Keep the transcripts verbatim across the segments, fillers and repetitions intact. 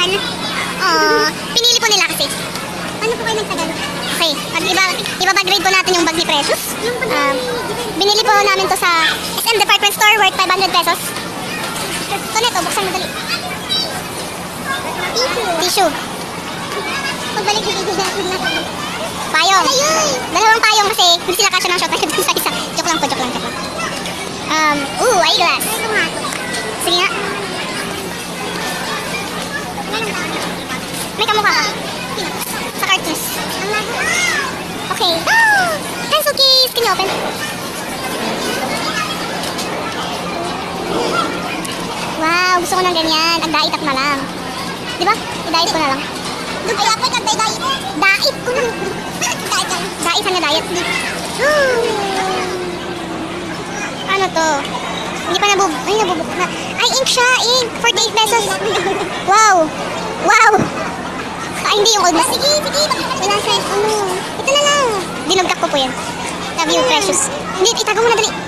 yan. Oh, pinili po nila kasi. Ano po kayo nagtagal? Okay, pag iba, iba-grade po natin yung bag ni Precious. Um, binili po namin to sa S M Department Store worth five hundred pesos. So neto, buksan mo dali. Tissue. Tissue. Pagbalik ko dito na payong. Dalawang payong kasi hindi sila kasya ng shot tayo dun sa isa. Joke lang po, joke lang, joke lang. Um, ooh, eyeglass. Sige nga. May kamukha ka. Sa cartoons. Okay. Pencil case. Can you open? Wow, gusto ko ng ganyan. Ag-diet na lang. Diba? I-diet ko na lang. Ay, apay ka, diet. Diet ko na. Diet ka lang. Diet ka na diet. Ano to? Hindi pa nabub... Ay, nabubuk na. Ay, ink siya. Ink. forty-eight pesos. Wow. Wow. Ay, hindi yung old na. Sige, sige. Wala siya. Ano? Ito na lang. Dinugkak ko po yan. Love you, Precious. Hindi, itago mo na dali.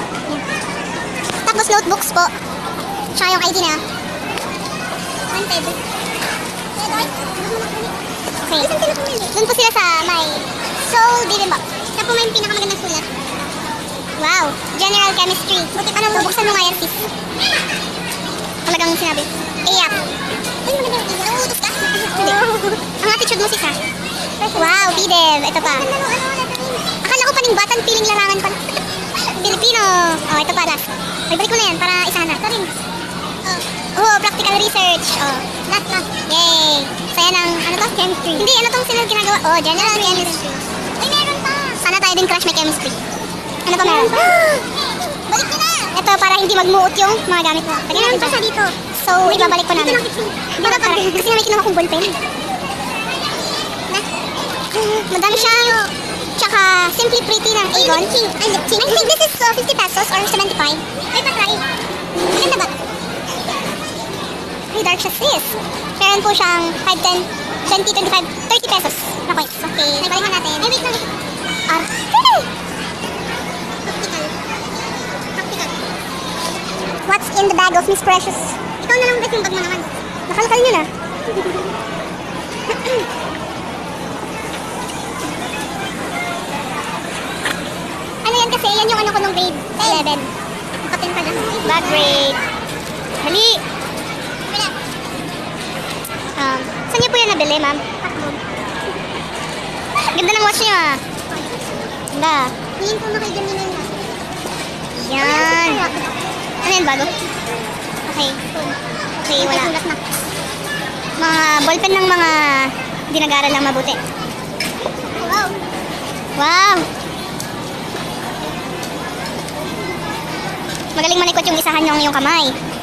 Tapos notebooks po. Tsaka yung I D na. One table. Okay. Doon po sila sa may Soul Bibimbap. Siya po may pinakamagandang sulat. Wow. General Chemistry. Buti pa nang bubuksan mo nga yan, sis. Talagang sinabi. Iyak. Ay, magandang iyak. Nangutos ka? Hindi. Ang attitude mo, sis, ha? Wow, P-Dev. Ito pa. Akala ko paning batan, piling larangan pa. Filipino. Oh, ito pa, last. Ay, balik mo na yan para isahan na. Ito rin. Oh, practical research. Oh, last, last. Yay. Saya ng, ano to? Chemistry. Hindi, ano tong sinunod ginagawa? Oh, general chemistry. Ay, meron pa. Sana tayo din crush may chemistry. Ano pa meron? Balik ko na. Ito, para hindi magmuot yung mga gamit mo. Meron pa sa dito. So, ibabalik ko namin. Para, para, kasi na may kinuha kong ballpen. Madami siya. Tsaka, Simply Pretty ng Avon. I think this is uh, fifty pesos or seventy-five. Ay, patry. Maganda ba? Ay, dark siya, sis. Meron po siyang five, ten, twenty, twenty-five, thirty pesos na coins. Okay, nabalikan natin. Ay, wait lang. Ah, hey! Practical. Practical. What's in the bag of Miss Precious? Ikaw na lang ulit yung bag mo naman. Nakalakal nyo na. Ano yan kasi? Yan yung ano ko nung grade eleven. Nakatin pa na. Bag grade. Hali! Um, saan niyo po yan nabili, ma'am? Ganda ng watch niyo, ah. Ganda. Tingin ko na kay Jamina yun. Yan. Ano yan, bago? Okay. Okay, wala. Mga ballpen ng mga dinag-aral lang mabuti. Wow. Wow. Magaling malikot yung isahan yung yung kamay.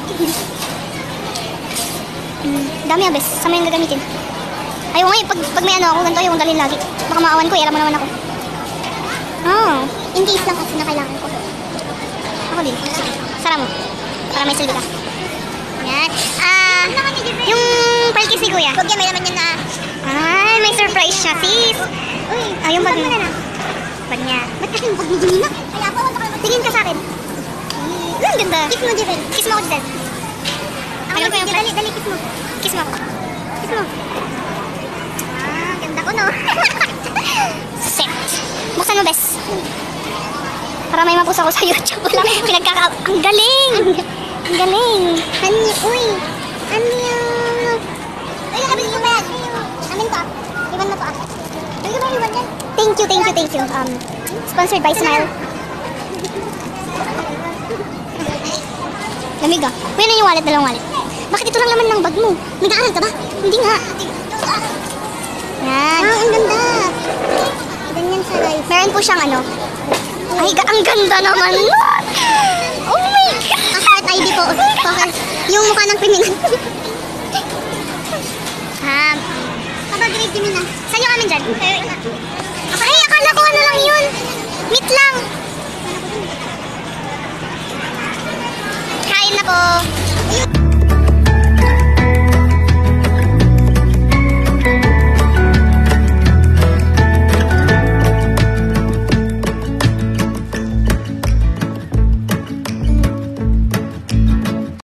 Hmm, dami abes. Sama yung gagamitin. Ayaw nga eh, pag, pag may ano ako, ganito ayaw kong dalhin lagi. Baka maawan ko, eh, alam mo naman ako. Oh, in case lang kasi na kailangan ko. Ako din. Sige, sara mo. Para may silbi ka. Yan. Ah, yung palkis ni Kuya. Huwag yan, may naman yan na. Ay, may surprise siya, sis. Uy, ah, yung bag mo na na. Bag niya. Ba't kasi yung bag ni Jamina? Kaya pa, wala ka. Tingin ka sa akin. Hmm, ganda. Kiss mo, Jivel. Kiss mo ako, Jivel. Ano ko yung dali, dali, kiss mo. Kiss mo ako. Kiss mo. Ah, ganda ko, no? Set. Buksan mo, bes. Para may mapusa ko sa YouTube. Wala, pinagkaka... Ang galing! Ang galing! Ano uy! Ano yung... Uy, nakabili ko ba yan? Amin ko, ah. Iwan mo to, ah. Uy, ka ba iwan yan? Thank you, thank you, thank you. Um, sponsored by Smile. Lamig, ah. Uy, ano yung wallet? Dalawang wallet. Bakit ito lang laman ng bag mo? Nag-aaral ka ba? Hindi nga. Yan. Ah, ang ganda. Ganyan sa life. Meron po siyang ano. Ay, ang ganda naman. Oh my God. Passport I D po. Yung mukha ng kriminal. Ha. Kapag-grade kami na. Saan yung amin dyan? Ay, akala ko ano lang yun. Meat lang. Kain na po.